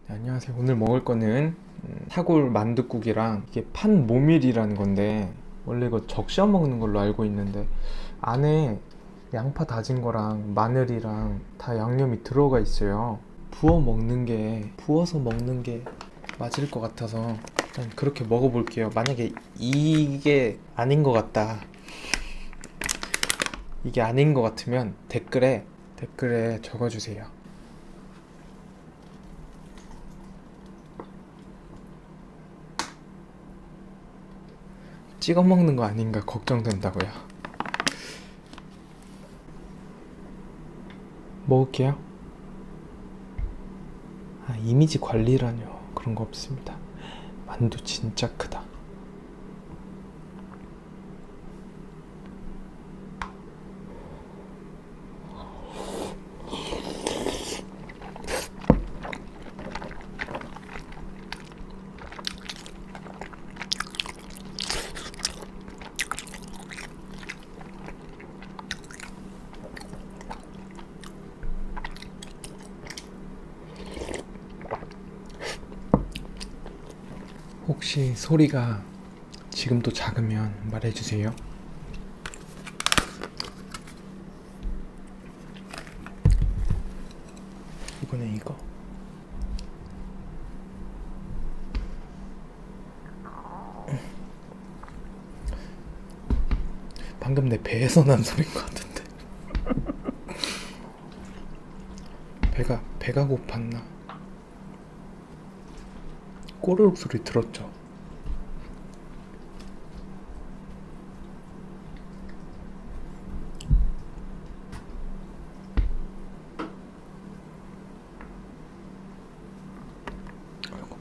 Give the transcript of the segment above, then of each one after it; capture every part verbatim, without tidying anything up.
안녕하세요. 오늘 먹을 거는 음, 사골 만둣국이랑 이게 판모밀이라는 건데, 원래 이거 적셔 먹는 걸로 알고 있는데 안에 양파 다진 거랑 마늘이랑 다 양념이 들어가 있어요. 부어 먹는 게 부어서 먹는 게 맞을 것 같아서 일단 그렇게 먹어볼게요. 만약에 이게 아닌 것 같다, 이게 아닌 것 같으면 댓글에 댓글에 적어주세요. 찍어 먹는 거 아닌가 걱정된다고요. 먹을게요. 아, 이미지 관리라뇨. 그런 거 없습니다. 만두 진짜 크다. 혹시 소리가 지금도 작으면 말해주세요. 이번엔 이거. 방금 내 배에서 난 소리인 것 같은데. 배가 배가 고팠나? 꼬르륵 소리 들었죠? 아이고.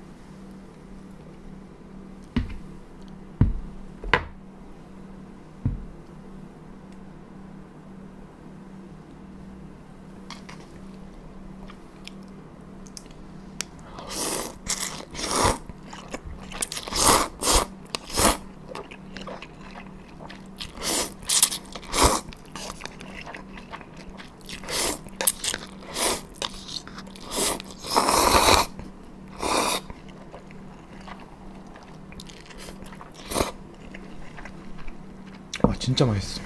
아, 진짜 맛있어요.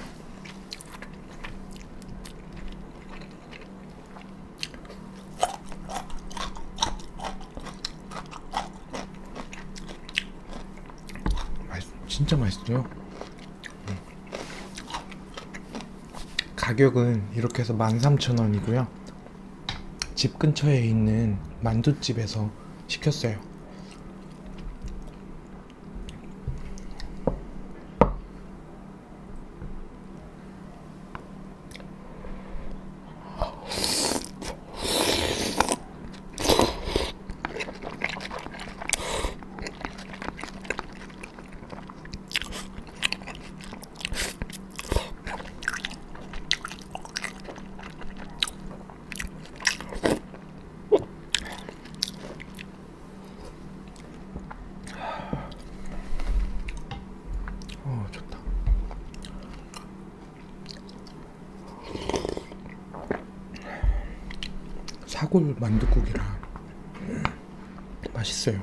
맛있, 진짜 맛있어요. 가격은 이렇게 해서 만 삼천 원이고요 집 근처에 있는 만두집에서 시켰어요. 어, 좋다. 사골 만둣국이라 맛있어요.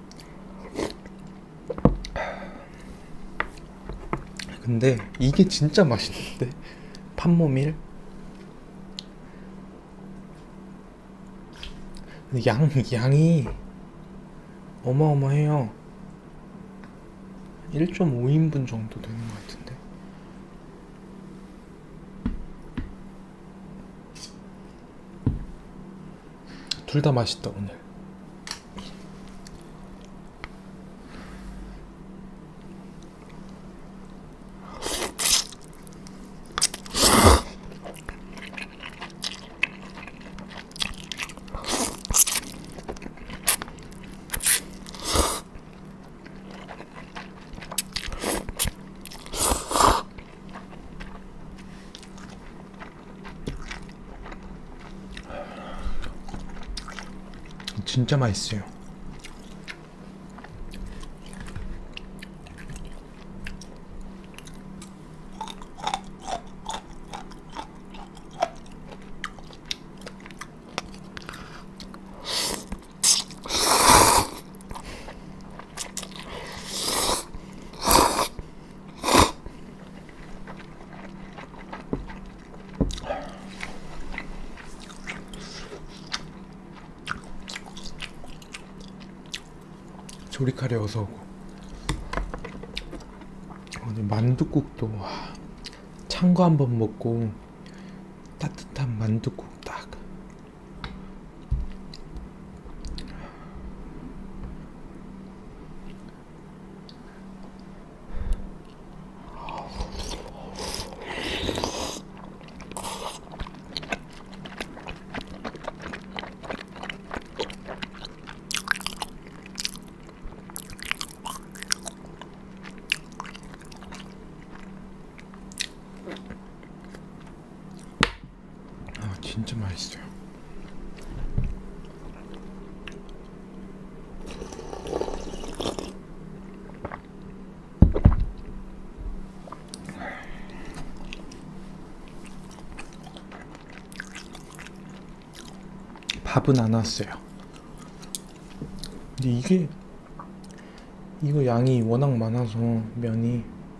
근데 이게 진짜 맛있는데, 판모밀. 근데 양, 양이 어마어마해요. 일 점 오 인분 정도 되는 것 같은데. 둘 다 맛있다 오늘. 진짜 맛있어요. 조리카레 어서오고. 오늘 만둣국도 와, 찬 거 한번 먹고 따뜻한 만둣국 딱. 진짜 맛있어요. 밥은 안 왔어요. 근데 이게 이거 양이 워낙 많아서 면이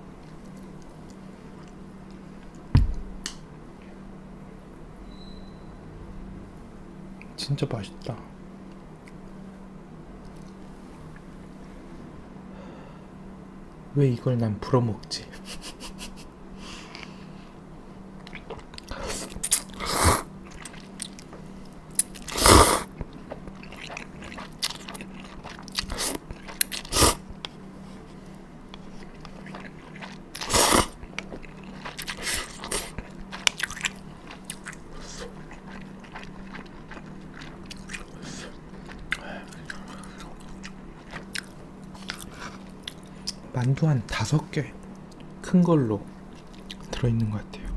진짜 맛있다. 왜 이걸 난 불어먹지? 만두 한 다섯 개 큰 걸로 들어있는 것 같아요.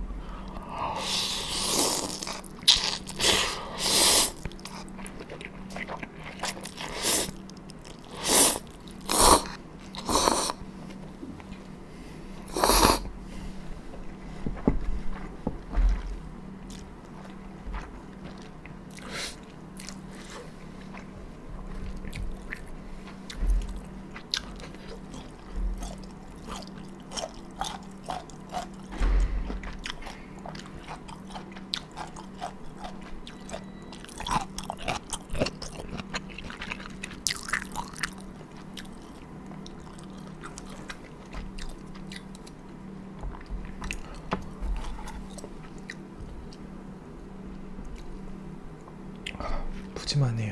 푸짐하네요.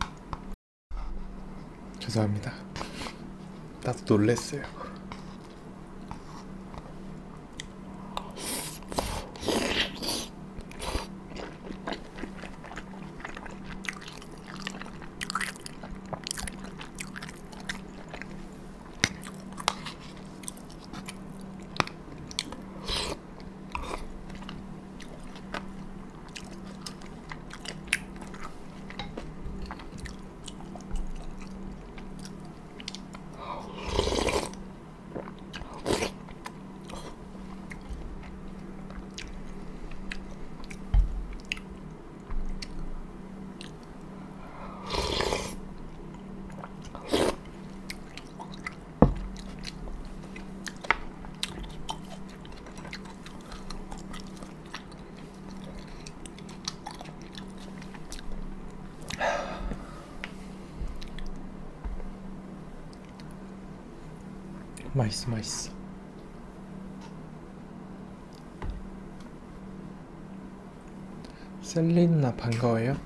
죄송합니다. 나도 놀랬어요. 맛있어 맛있어. 셀리 누나 반가워요.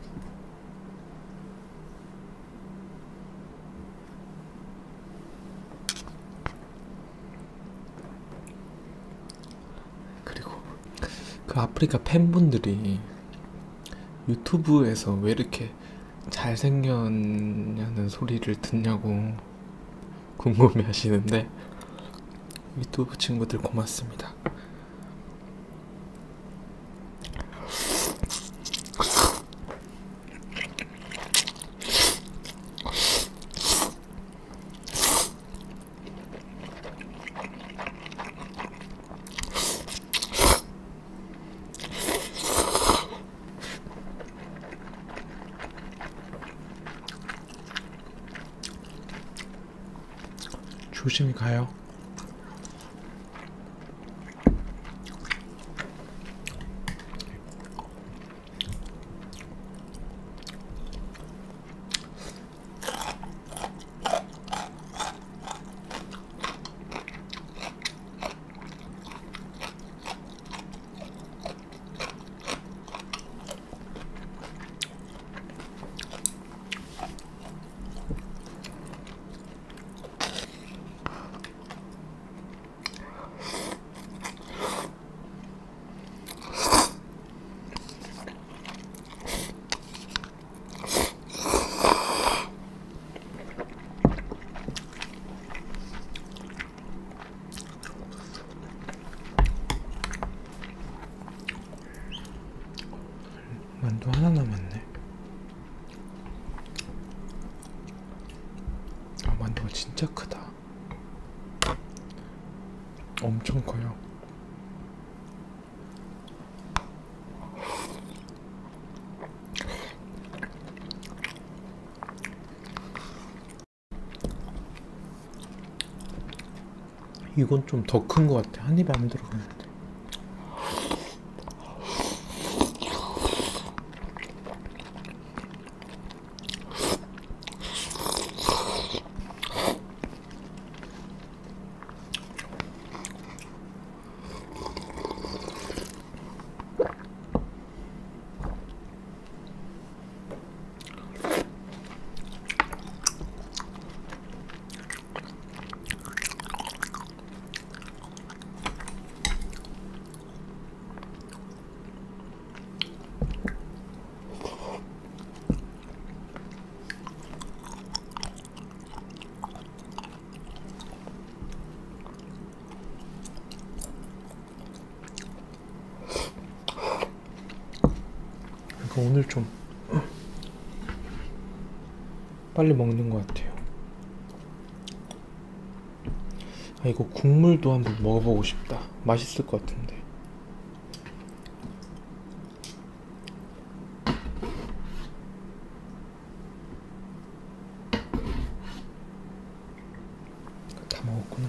그리고 그 아프리카 팬분들이 유튜브에서 왜 이렇게 잘생겼냐는 소리를 듣냐고 궁금해 하시는데 유튜브 친구들 고맙습니다. 조심히 가요. 진짜 크다. 엄청 커요. 이건 좀 더 큰 것 같아. 한 입에 안 들어가는데. 그러니까 오늘 좀 빨리 먹는 것 같아요. 아, 이거 국물도 한번 먹어보고 싶다. 맛있을 것 같은데. 다 먹었구나.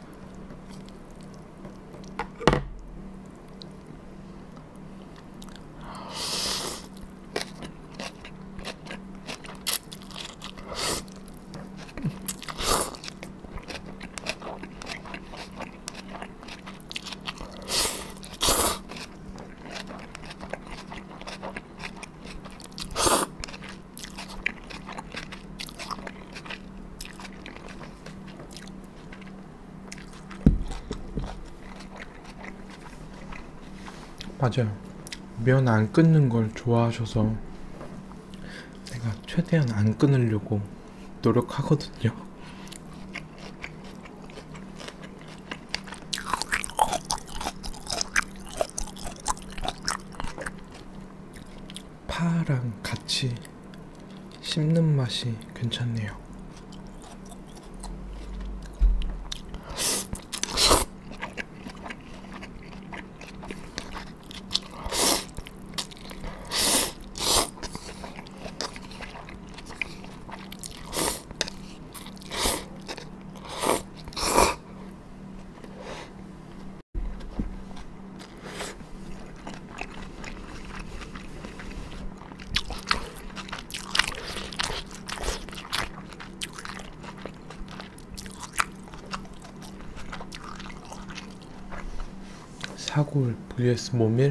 맞아요. 면 안 끊는 걸 좋아하셔서 내가 최대한 안 끊으려고 노력하거든요. 파랑 같이 씹는 맛이 괜찮네요. 사골 vs 모밀?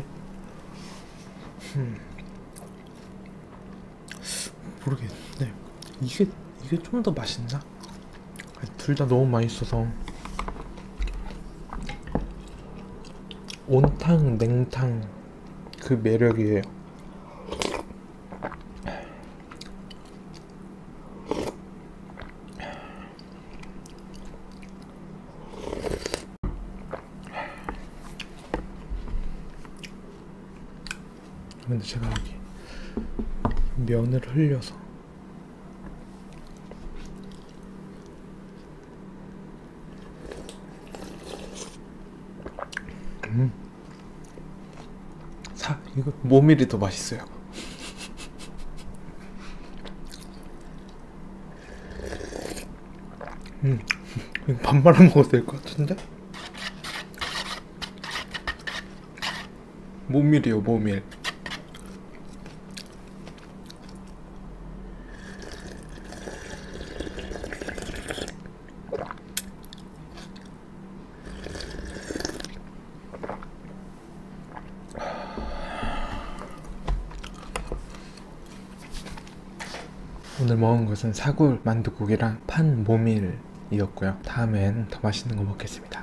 음. 모르겠네. 이게 이게 좀 더 맛있나? 둘 다 너무 맛있어서. 온탕 냉탕 그 매력이에요. 근데 제가 여기 면을 흘려서 음. 사 이거 모밀이 더 맛있어요. 음, 이거 밥 말아 먹어도 될 것 같은데? 모밀이요, 모밀. 오늘 먹은 것은 사골 만둣국이랑 판 모밀이었고요. 다음엔 더 맛있는 거 먹겠습니다.